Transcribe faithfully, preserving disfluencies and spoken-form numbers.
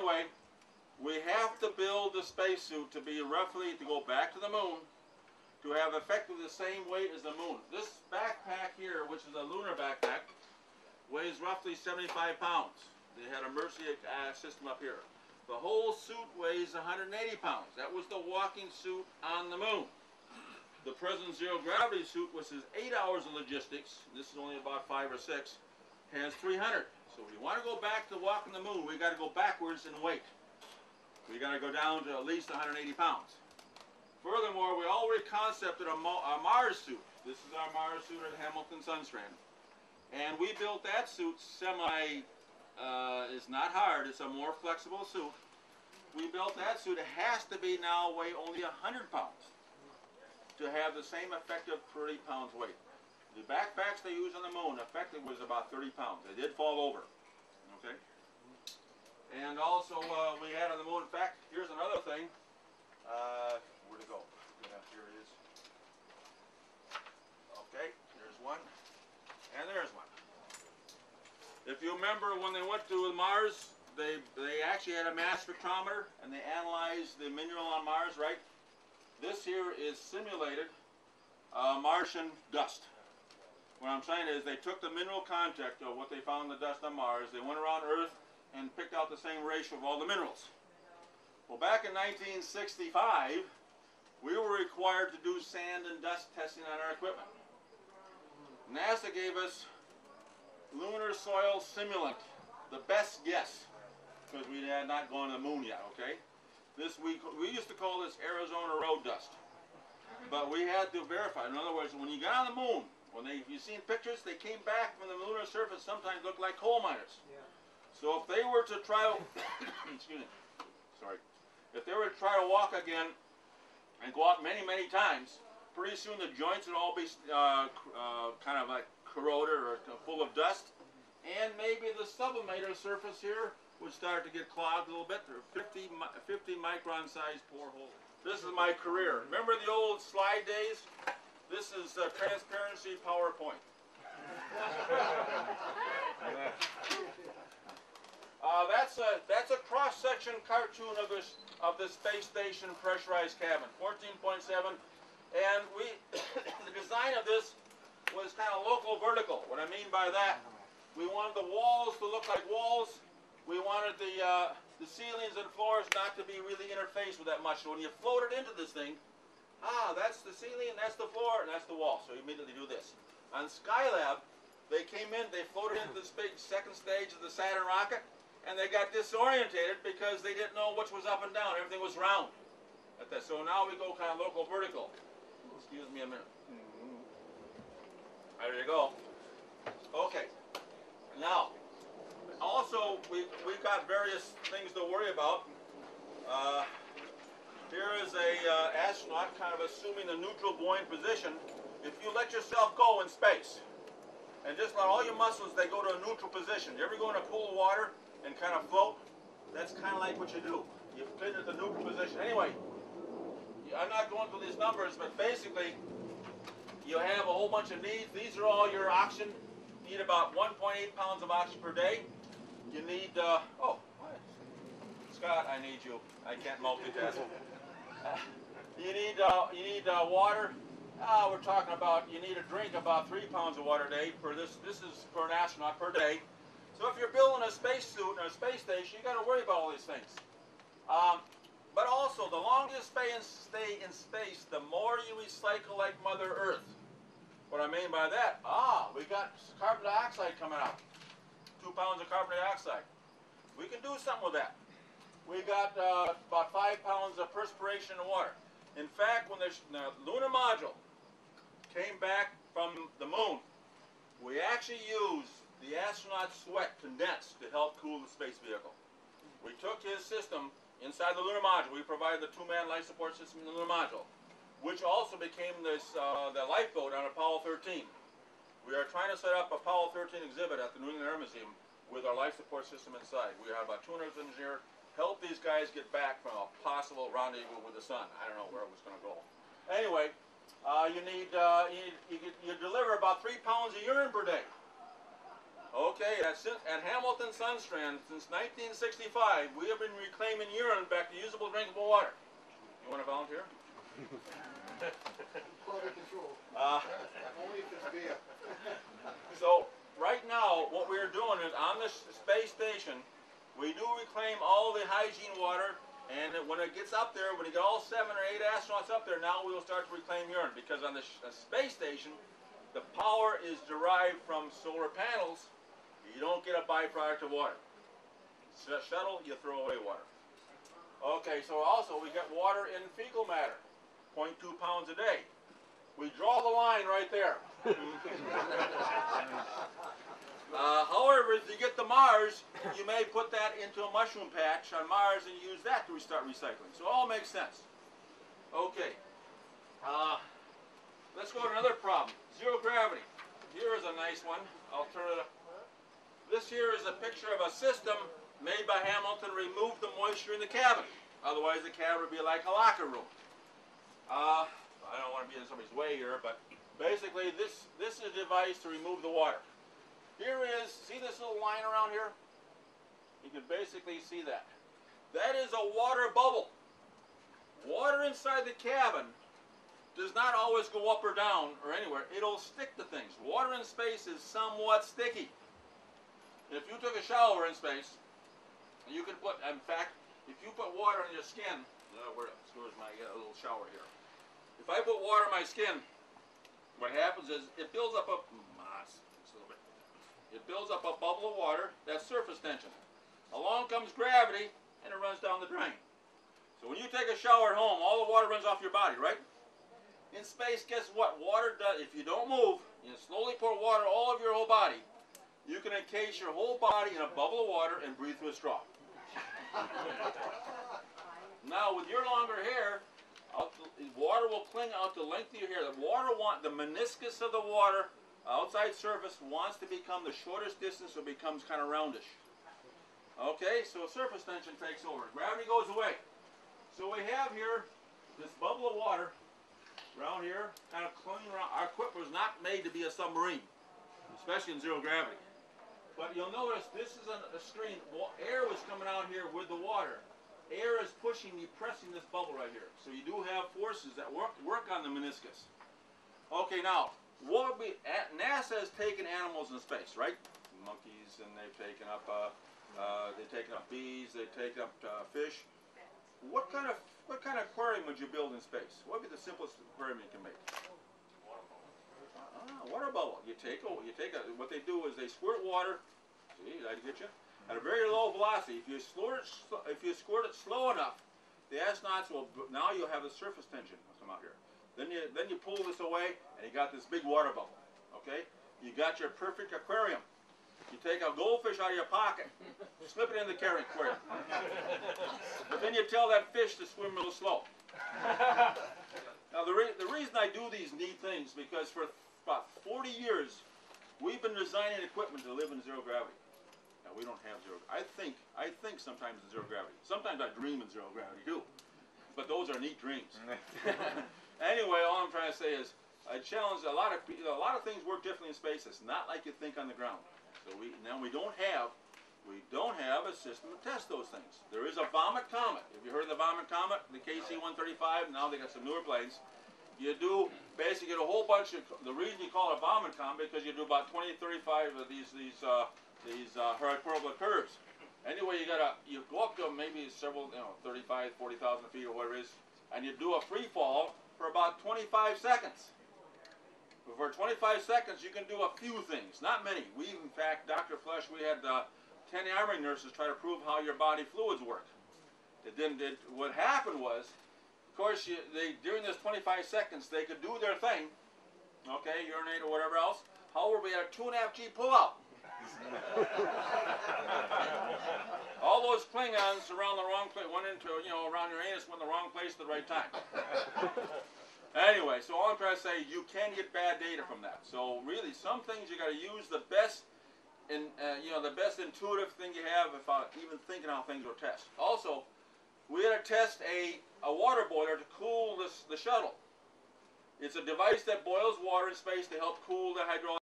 anyway, we have to build the spacesuit to be roughly, to go back to the moon, to have effectively the same weight as the moon. This backpack here, which is a lunar backpack, weighs roughly seventy-five pounds. They had a Mercy uh, system up here. The whole suit weighs one hundred eighty pounds. That was the walking suit on the moon. The present zero gravity suit, which is eight hours of logistics, this is only about five or six, has three hundred. So if you want to go back to walking the moon, we got to go backwards in weight. We got to go down to at least one hundred eighty pounds. Furthermore, we already concepted a, a Mars suit. This is our Mars suit at Hamilton Sunstrand. And we built that suit semi, uh, it's not hard, it's a more flexible suit. We built that suit, it has to be now weigh only one hundred pounds to have the same effective thirty pounds weight. The backpacks they use on the moon effectively was about thirty pounds. They did fall over, okay? And also uh, we had on the moon, in fact, here's another thing. Uh, where'd it go? Yeah, here it is. Okay, there's one, and there's one. If you remember when they went to Mars, they, they actually had a mass spectrometer, and they analyzed the mineral on Mars, right? This here is simulated uh, Martian dust. What I'm saying is they took the mineral content of what they found in the dust on Mars, they went around Earth and picked out the same ratio of all the minerals. Well, back in nineteen sixty-five, we were required to do sand and dust testing on our equipment. NASA gave us lunar soil simulant, the best guess, because we had not gone to the moon yet, okay? This we, we used to call this Arizona road dust. But we had to verify. In other words, when you got on the moon, when they, if you've seen pictures, they came back from the lunar surface, sometimes looked like coal miners. Yeah. So if they were to try, excuse me, sorry, if they were to try to walk again and go out many, many times, pretty soon the joints would all be uh, uh, kind of like corroded or full of dust, and maybe the sublimator surface here would start to get clogged a little bit. There are fifty, fifty micron sized pore holes. This is my career. Remember the old slide days? This is uh, transparency PowerPoint. uh, that's a that's a cross-section cartoon of this of the space station pressurized cabin, fourteen point seven, and we the design of this was kind of local vertical. What I mean by that, we wanted the walls to look like walls. We wanted the, uh, the ceilings and floors not to be really interfaced with that much. So when you float it into this thing, ah, that's the ceiling, that's the floor, and that's the wall. So you immediately do this. On Skylab, they came in, they floated into this big second stage of the Saturn rocket, and they got disorientated because they didn't know which was up and down. Everything was round. At that. So now we go kind of local vertical. Excuse me a minute. There you go. Okay. Now, also, we, we've got various things to worry about. Uh, here is a uh, astronaut kind of assuming a neutral buoyant position. If you let yourself go in space, and just let all your muscles, they go to a neutral position. You ever go in a pool of water and kind of float? That's kind of like what you do. You fit into the neutral position. Anyway, I'm not going through these numbers, but basically, you have a whole bunch of needs. These are all your oxygen. You need about one point eight pounds of oxygen per day. You need, uh, oh, what? Scott, I need you. I can't multitask. Uh, you need, uh, you need uh, water. Uh, we're talking about, you need to drink about three pounds of water a day. For this, this is for an astronaut per day. So if you're building a spacesuit or a space station, you got to worry about all these things. Um, but also, the longer you stay in, stay in space, the more you recycle like Mother Earth. What I mean by that, ah, we got carbon dioxide coming out. Two pounds of carbon dioxide. We can do something with that. We got uh, about five pounds of perspiration in water. In fact, when the, the lunar module came back from the moon, we actually used the astronaut's sweat condensed to help cool the space vehicle. We took his system inside the lunar module. We provided the two-man life support system in the lunar module, which also became this uh, the lifeboat on Apollo thirteen. We are trying to set up a Apollo thirteen exhibit at the New England Air Museum with our life support system inside. We have about two hundred engineers help these guys get back from a possible rendezvous with the sun. I don't know where it was going to go. Anyway, uh, you need uh, you, you, you deliver about three pounds of urine per day. Okay, at, at Hamilton Sunstrand, since nineteen sixty-five, we have been reclaiming urine back to usable drinkable water. You want to volunteer? Quality control. Uh, Only if it's beer. so, right now, what we're doing is on this space station, we do reclaim all the hygiene water, and when it gets up there, when you get all seven or eight astronauts up there, now we will start to reclaim urine, because on the uh, space station, the power is derived from solar panels. You don't get a byproduct of water. Shuttle, you throw away water. Okay, so also we got water in fecal matter, zero point two pounds a day. We draw the line right there. uh, however, if you get to Mars, you may put that into a mushroom patch on Mars and use that to restart recycling. So it all makes sense. Okay. Uh, let's go to another problem. Zero gravity. Here is a nice one. I'll turn it up. This here is a picture of a system made by Hamilton to remove the moisture in the cabin. Otherwise the cabin would be like a locker room. Uh, I don't want to be in somebody's way here, but basically this, this is a device to remove the water. Here is, see this little line around here? You can basically see that. That is a water bubble. Water inside the cabin does not always go up or down or anywhere. It'll stick to things. Water in space is somewhat sticky. If you took a shower in space, you can put, in fact, if you put water on your skin, uh, where, where's my uh, little shower here? If I put water on my skin, what happens is it builds up a, moss, just a little bit. It builds up a bubble of water, that's surface tension. Along comes gravity, and it runs down the drain. So when you take a shower at home, all the water runs off your body, right? In space, guess what? Water does, if you don't move, you slowly pour water all over your whole body, you can encase your whole body in a bubble of water and breathe through a straw. Now, with your longer hair, out the, water will cling out the length of your hair. The water want the meniscus of the water, outside surface, wants to become the shortest distance, so it becomes kind of roundish. Okay, so surface tension takes over. Gravity goes away. So we have here this bubble of water around here, kind of clinging around. Our equipment was not made to be a submarine, especially in zero gravity. But you'll notice this is a, a screen. Air was coming out here with the water. Air is pushing, depressing this bubble right here. So you do have forces that work work on the meniscus. Okay, now what would be? NASA has taken animals in space, right? Monkeys, and they've taken up. Uh, uh, they've taken up bees. They've taken up uh, fish. What kind of what kind of aquarium would you build in space? What would be the simplest aquarium you can make? Ah, water bubble. You take a, you take a, what they do is they squirt water. See, did I get you? At a very low velocity. If you squirt it, if you squirt it slow enough, the astronauts will. Now you'll have the surface tension come out here. Then you then you pull this away, and you got this big water bubble. Okay, you got your perfect aquarium. You take a goldfish out of your pocket, slip it in the carrying aquarium. But then you tell that fish to swim real slow. Now the re the reason I do these neat things because for about forty years, we've been designing equipment to live in zero gravity. Now we don't have zero. I think I think sometimes in zero gravity. Sometimes I dream in zero gravity too. But those are neat dreams. Anyway, all I'm trying to say is I challenge a lot of a lot of things work differently in space. It's not like you think on the ground. So we now we don't have we don't have a system to test those things. There is a Vomit Comet. Have you heard of the Vomit Comet? The K C one thirty-five. Now they got some newer planes. You do basically get a whole bunch of. The reason you call it a Vomit Comet because you do about twenty, thirty-five of these these uh, these uh, hyperbolic curves. Anyway, you gotta you go up to maybe several, you know, thirty-five, forty thousand feet or whatever it is, and you do a free fall for about twenty-five seconds. For twenty-five seconds, you can do a few things, not many. We, in fact, Doctor Flesh, we had uh, ten army nurses try to prove how your body fluids work. It didn't. It, what happened was, of course, you, they during this twenty-five seconds, they could do their thing, okay, urinate or whatever else. However, we had a two and a half G pull-out. All those Klingons around the wrong place, went into, you know, around your anus, went in the wrong place at the right time. Anyway, so all I'm trying to say, you can get bad data from that. So really, some things you got to use the best, in, uh, you know, the best intuitive thing you have, if I even thinking how things will test. Also, we had to test a a water boiler to cool this the shuttle. It's a device that boils water in space to help cool the hydraulic.